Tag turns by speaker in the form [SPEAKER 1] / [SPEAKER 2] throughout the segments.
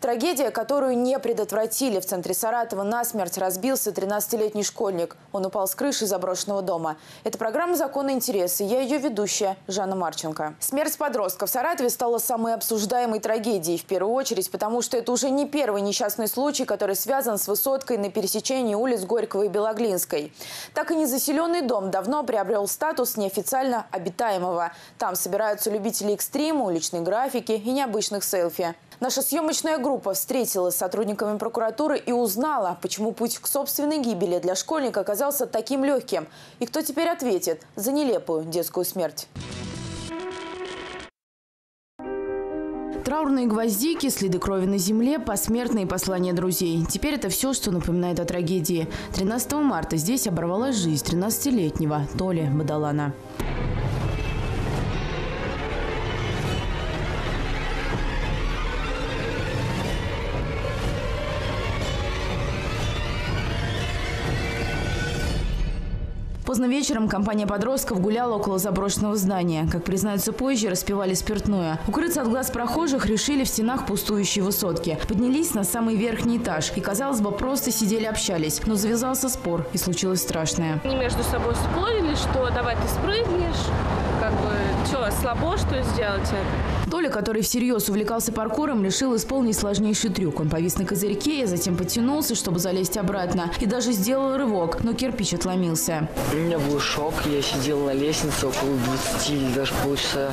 [SPEAKER 1] Трагедия, которую не предотвратили. В центре Саратова насмерть разбился 13-летний школьник. Он упал с крыши заброшенного дома. Это программа «Законы интересы». Я ее ведущая Жанна Марченко. Смерть подростка в Саратове стала самой обсуждаемой трагедией. В первую очередь, потому что это уже не первый несчастный случай, который связан с высоткой на пересечении улиц Горького и Белоглинской. Так и незаселенный дом давно приобрел статус неофициально обитаемого. Там собираются любители экстрима, уличной графики и необычных селфи. Наша съемочная группа встретилась с сотрудниками прокуратуры и узнала, почему путь к собственной гибели для школьника оказался таким легким. И кто теперь ответит за нелепую детскую смерть. Траурные гвоздики, следы крови на земле, посмертные послания друзей. Теперь это все, что напоминает о трагедии. 13 марта здесь оборвалась жизнь 13-летнего Толи Бадалана. Поздно вечером компания подростков гуляла около заброшенного здания. Как признаются позже, распивали спиртное. Укрыться от глаз прохожих решили в стенах пустующей высотки. Поднялись на самый верхний этаж и, казалось бы, просто сидели, общались. Но завязался спор, и случилось страшное.
[SPEAKER 2] Они между собой спорили, что давай ты спрыгнешь, что, слабо, что сделать это?
[SPEAKER 1] Толя, который всерьез увлекался паркуром, решил исполнить сложнейший трюк. Он повис на козырьке, затем потянулся, чтобы залезть обратно. И даже сделал рывок, но кирпич отломился.
[SPEAKER 3] У меня был шок. Я сидел на лестнице около 20 или даже полчаса.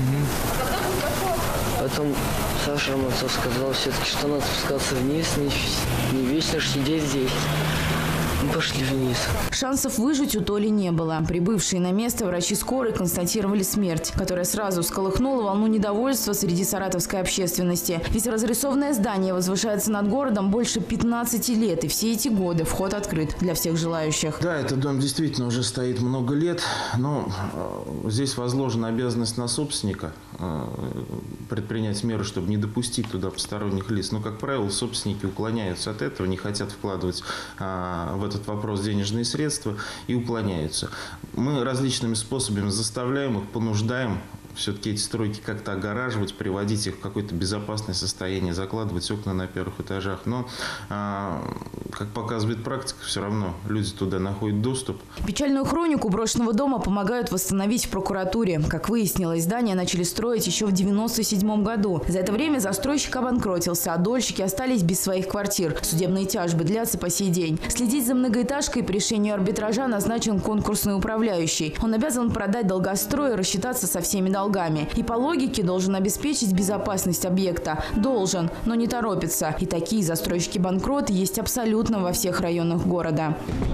[SPEAKER 3] Потом Саша Романцов сказал все-таки, что надо спускаться вниз, не вечно сидеть здесь. Мы пошли вниз.
[SPEAKER 1] Шансов выжить у Толи не было. Прибывшие на место врачи скорой констатировали смерть, которая сразу всколыхнула волну недовольства среди саратовской общественности. Ведь разрисованное здание возвышается над городом больше 15 лет, и все эти годы вход открыт для всех желающих.
[SPEAKER 4] Да, этот дом действительно уже стоит много лет, но здесь возложена обязанность на собственника предпринять меры, чтобы не допустить туда посторонних лиц. Но, как правило, собственники уклоняются от этого, не хотят вкладывать в этот вопрос денежные средства и уклоняются. Мы различными способами заставляем их, понуждаем все-таки эти стройки как-то огораживать, приводить их в какое-то безопасное состояние, закладывать окна на первых этажах. Но, как показывает практика, все равно люди туда находят доступ.
[SPEAKER 1] Печальную хронику брошенного дома помогают восстановить в прокуратуре. Как выяснилось, здание начали строить еще в 1997 году. За это время застройщик обанкротился, а дольщики остались без своих квартир. Судебные тяжбы длятся по сей день. Следить за многоэтажкой по решению арбитража назначен конкурсный управляющий. Он обязан продать долгострой и рассчитаться со всеми долгами. И по логике должен обеспечить безопасность объекта. Должен, но не торопится. И такие застройщики-банкроты есть абсолютно во всех районах города.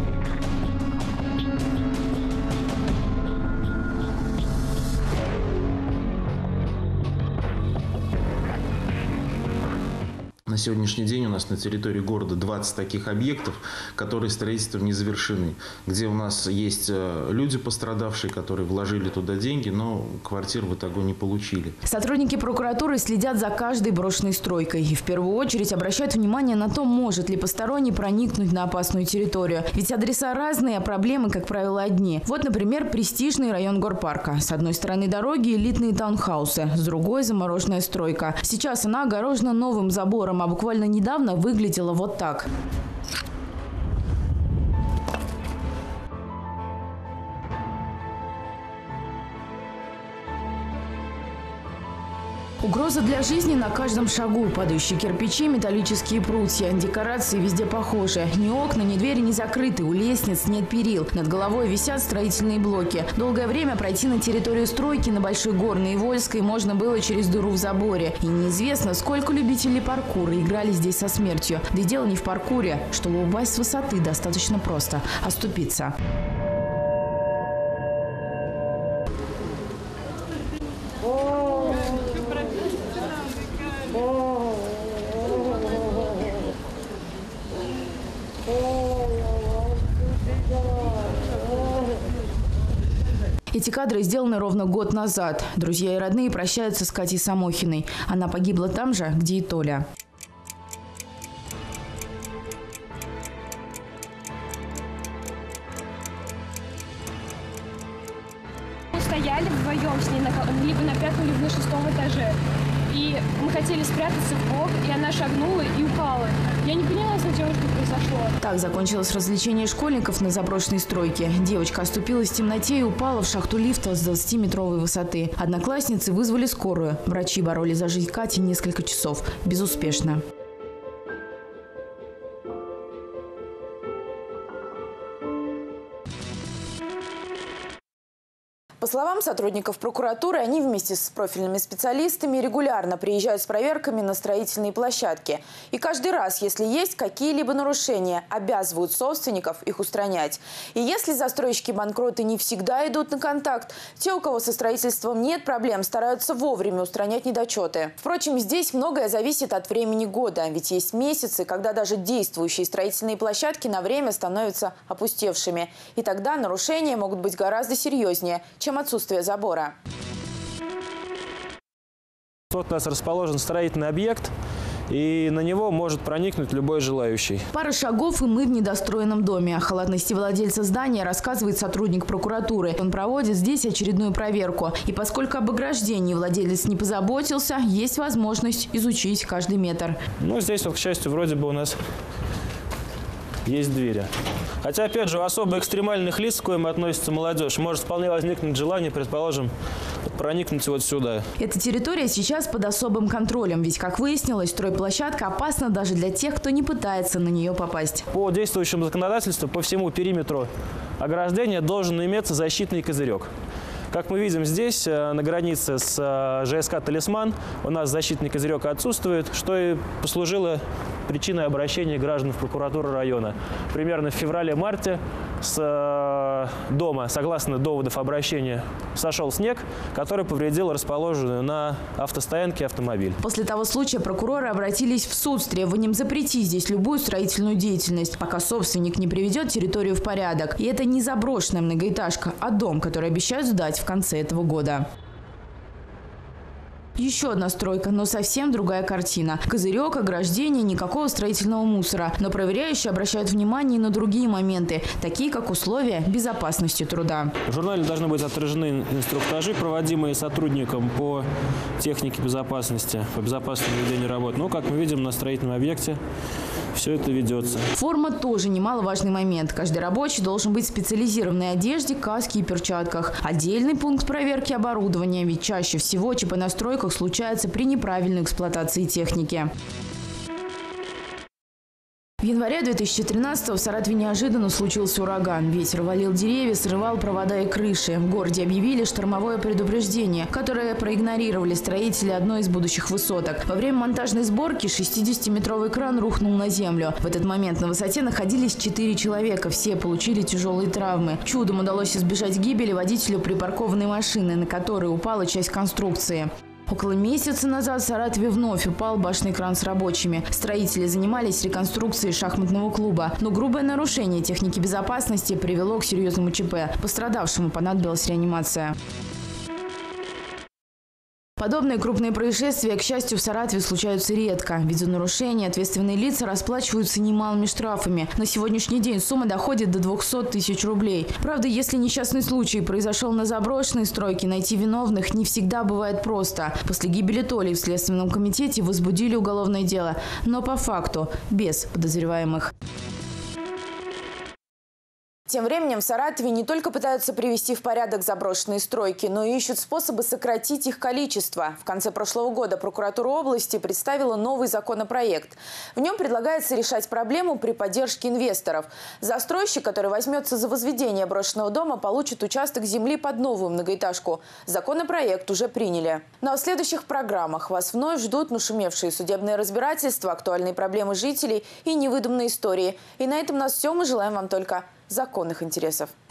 [SPEAKER 4] На сегодняшний день у нас на территории города 20 таких объектов, которые строительством не завершены. Где у нас есть люди пострадавшие, которые вложили туда деньги, но квартир в итоге не получили.
[SPEAKER 1] Сотрудники прокуратуры следят за каждой брошенной стройкой. И в первую очередь обращают внимание на то, может ли посторонний проникнуть на опасную территорию. Ведь адреса разные, а проблемы, как правило, одни. Вот, например, престижный район Горпарка. С одной стороны дороги элитные таунхаусы, с другой замороженная стройка. Сейчас она огорожена новым забором, а буквально недавно выглядела вот так. Угроза для жизни на каждом шагу. Падающие кирпичи, металлические прутья. Декорации везде похожи. Ни окна, ни двери не закрыты. У лестниц нет перил. Над головой висят строительные блоки. Долгое время пройти на территорию стройки на Большой Горной и Вольской можно было через дыру в заборе. И неизвестно, сколько любителей паркура играли здесь со смертью. Да и дело не в паркуре. Чтобы упасть с высоты, достаточно просто оступиться. Эти кадры сделаны ровно год назад. Друзья и родные прощаются с Катей Самохиной. Она погибла там же, где и Толя.
[SPEAKER 2] Мы стояли вдвоем с ней либо на 5-м, либо на 6-м этаже. И мы
[SPEAKER 5] хотели спрятаться в бок, и она шагнула и упала. Я не поняла сначала, что произошло.
[SPEAKER 1] Так закончилось развлечение школьников на заброшенной стройке. Девочка оступилась в темноте и упала в шахту лифта с 20-метровой высоты. Одноклассницы вызвали скорую. Врачи боролись за жизнь Кати несколько часов. Безуспешно. По словам сотрудников прокуратуры, они вместе с профильными специалистами регулярно приезжают с проверками на строительные площадки. И каждый раз, если есть какие-либо нарушения, обязывают собственников их устранять. И если застройщики-банкроты не всегда идут на контакт, те, у кого со строительством нет проблем, стараются вовремя устранять недочеты. Впрочем, здесь многое зависит от времени года. Ведь есть месяцы, когда даже действующие строительные площадки на время становятся опустевшими. И тогда нарушения могут быть гораздо серьезнее, чем отсутствие забора.
[SPEAKER 6] Вот у нас расположен строительный объект, и на него может проникнуть любой желающий.
[SPEAKER 1] Пара шагов, и мы в недостроенном доме. О халатности владельца здания рассказывает сотрудник прокуратуры. Он проводит здесь очередную проверку. И поскольку об ограждении владелец не позаботился, есть возможность изучить каждый метр.
[SPEAKER 6] Ну, здесь вот, к счастью, вроде бы у нас есть двери. Хотя, опять же, у особо экстремальных лиц, к коим относится молодежь, может вполне возникнуть желание, предположим, проникнуть вот сюда.
[SPEAKER 1] Эта территория сейчас под особым контролем. Ведь, как выяснилось, стройплощадка опасна даже для тех, кто не пытается на нее попасть.
[SPEAKER 6] По действующему законодательству, по всему периметру ограждения должен иметься защитный козырек. Как мы видим здесь, на границе с ЖСК «Талисман», у нас защитный козырек отсутствует, что и послужило причиной обращения граждан в прокуратуру района. Примерно в феврале-марте с дома, согласно доводов обращения, сошел снег, который повредил расположенную на автостоянке автомобиль.
[SPEAKER 1] После того случая прокуроры обратились в суд с требованием запретить здесь любую строительную деятельность, пока собственник не приведет территорию в порядок. И это не заброшенная многоэтажка, а дом, который обещают сдать в конце этого года. Еще одна стройка, но совсем другая картина. Козырек, ограждение, никакого строительного мусора. Но проверяющие обращают внимание и на другие моменты, такие как условия безопасности труда.
[SPEAKER 6] В журнале должны быть отражены инструктажи, проводимые сотрудникам по технике безопасности, по безопасному ведению работ. Но, как мы видим, на строительном объекте все это ведется.
[SPEAKER 1] Форма тоже немаловажный момент. Каждый рабочий должен быть в специализированной одежде, каске и перчатках. Отдельный пункт проверки оборудования, ведь чаще всего ЧП на стройках случается при неправильной эксплуатации техники. В январе 2013-го в Саратове неожиданно случился ураган. Ветер валил деревья, срывал провода и крыши. В городе объявили штормовое предупреждение, которое проигнорировали строители одной из будущих высоток. Во время монтажной сборки 60-метровый кран рухнул на землю. В этот момент на высоте находились 4 человека. Все получили тяжелые травмы. Чудом удалось избежать гибели водителю припаркованной машины, на которой упала часть конструкции. Около месяца назад в Саратове вновь упал башенный кран с рабочими. Строители занимались реконструкцией шахматного клуба. Но грубое нарушение техники безопасности привело к серьезному ЧП. Пострадавшему понадобилась реанимация. Подобные крупные происшествия, к счастью, в Саратове случаются редко. Ведь за нарушения ответственные лица расплачиваются немалыми штрафами. На сегодняшний день сумма доходит до 200 тысяч рублей. Правда, если несчастный случай произошел на заброшенной стройке, найти виновных не всегда бывает просто. После гибели Толи в Следственном комитете возбудили уголовное дело. Но по факту без подозреваемых. Тем временем в Саратове не только пытаются привести в порядок заброшенные стройки, но и ищут способы сократить их количество. В конце прошлого года прокуратура области представила новый законопроект. В нем предлагается решать проблему при поддержке инвесторов. Застройщик, который возьмется за возведение брошенного дома, получит участок земли под новую многоэтажку. Законопроект уже приняли. Ну а в следующих программах вас вновь ждут нашумевшие судебные разбирательства, актуальные проблемы жителей и невыдуманные истории. И на этом у нас все. Мы желаем вам только законных интересов.